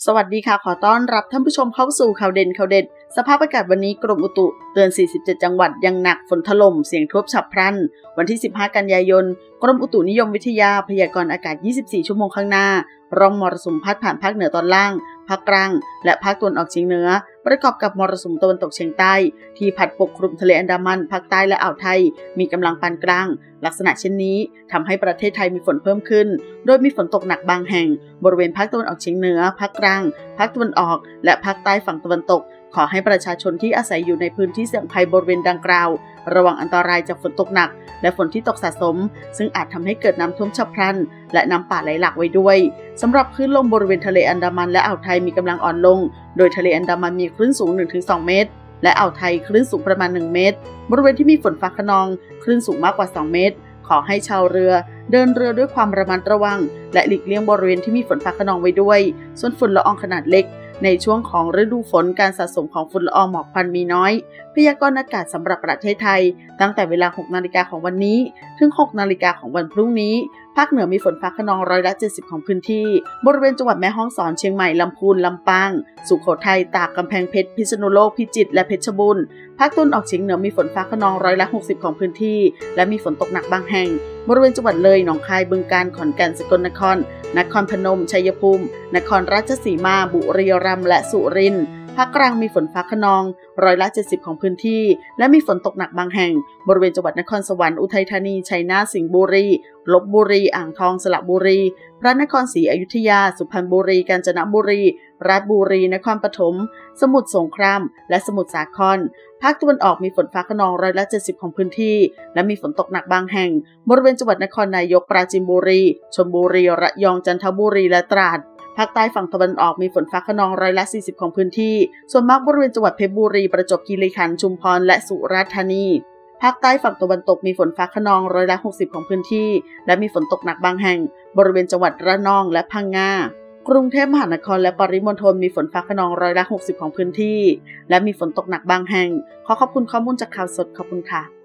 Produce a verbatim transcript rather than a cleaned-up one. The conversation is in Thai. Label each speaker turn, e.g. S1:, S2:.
S1: สวัสดีค่ะขอต้อนรับท่านผู้ชมเข้าสู่ข่าวเด่นข่าวเด็ดสภาพอากาศวันนี้กรมอุตุเตือนสี่สิบเจ็ดจังหวัดยังหนักฝนถล่มเสี่ยงท่วมฉับพลันวันที่สิบห้ากันยายนกรมอุตุนิยมวิทยาพยากรณ์อากาศยี่สิบสี่ชั่วโมงข้างหน้าร่องมรสุมพัดผ่านภาคเหนือตอนล่างภาคกลางและภาคตะวันออกเฉียงเหนือประกอบกับมรสุมตะวันตกเฉียงใต้ที่พัดปกคลุมทะเลอันดามันภาคใต้และอ่าวไทยมีกำลังปานกลางลักษณะเช่นนี้ทำให้ประเทศไทยมีฝนเพิ่มขึ้นโดยมีฝนตกหนักบางแห่งบริเวณภาคตะวันออกเฉียงเหนือภาคกลางภาคตะวันออกและภาคใต้ฝั่งตะวันตกขอให้ประชาชนที่อาศัยอยู่ในพื้นที่เสี่ยงภัยบริเวณดังกล่าวระวังอันตรายจากฝนตกหนักและฝนที่ตกสะสมซึ่งอาจทำให้เกิดน้ำท่วมฉับพลันและน้ำป่าไหลหลากไว้ด้วยสำหรับคลื่นลมบริเวณทะเลอันดามันและอ่าวไทยมีกำลังอ่อนลงโดยทะเลอันดามันมีคลื่นสูง หนึ่งถึงสอง เมตรและอ่าวไทยคลื่นสูงประมาณหนึ่งเมตรบริเวณที่มีฝนฟ้าคะนองคลื่นสูงมากกว่าสองเมตรขอให้ชาวเรือเดินเรือด้วยความระมัดระวังและหลีกเลี่ยงบริเวณที่มีฝนฟ้าคะนองไว้ด้วยส่วนฝุ่นละอองขนาดเล็กในช่วงของฤดูฝนการสะสมของฝุ่นละอองหมอกควันมีน้อยพยากรณ์อากาศสำหรับประเทศไทยตั้งแต่เวลาหกนาฬิกาของวันนี้ถึงหกนาฬิกาของวันพรุ่งนี้ภาคเหนือมีฝนฟ้าคะนองร้อยละเจ็ดสิบของพื้นที่บริเวณจังหวัดแม่ฮ่องสอนเชียงใหม่ลำพูนลำปางสุโขทัยตากกำแพงเพชรพิษณุโลกพิจิตรและเพชรบูรณ์ภาคตะวันออกเฉียงเหนือมีฝนฟ้าคะนองร้อยละหกสิบของพื้นที่และมีฝนตกหนักบางแห่งบริเวณจังหวัดเลยหนองคายบึงกาฬขอนแก่นสกลนครนครพนมชัยภูมินครราชสีมาบุรีรัมย์และสุรินทร์ภาคกลางมีฝนฟ้าคะนองร้อยละเจ็ดสิบของพื้นที่และมีฝนตกหนักบางแห่งบริเวณจังหวัดนครสวรรค์อุทัยธานีชัยนาทสิงห์บุรีลพบุรีอ่างทองสระบุรีพระนครศรีอยุธยาสุพรรณบุรีกาญจนบุรีราชบุรีนครปฐมสมุทรสงครามและสมุทรสาครภาคตะวันออกมีฝนฟ้าคะนองร้อยละเจ็ดสิบของพื้นที่และมีฝนตกหนักบางแห่งบริเวณจังหวัดนครนายกปราจีนบุรีชลบุรีระยองจันทบุรีและตราดภาคใต้ฝั่งตะวันออกมีฝนฟ้าคะนองร้อยละสี่สิบของพื้นที่ส่วนมากบริเวณจังหวัดเพชรบุรีประจวบคีรีขันธ์ชุมพรและสุราษฎร์ธานีภาคใต้ฝั่งตะวันตกมีฝนฟ้าคะนองร้อยละหกสิบของพื้นที่และมีฝนตกหนักบางแห่งบริเวณจังหวัดระนองและพังงากรุงเทพมหานครและปริมณฑลมีฝนฟ้าคะนองร้อยละหกสิบของพื้นที่และมีฝนตกหนักบางแห่งขอขอบคุณข้อมูลจากข่าวสดขอบคุณค่ะ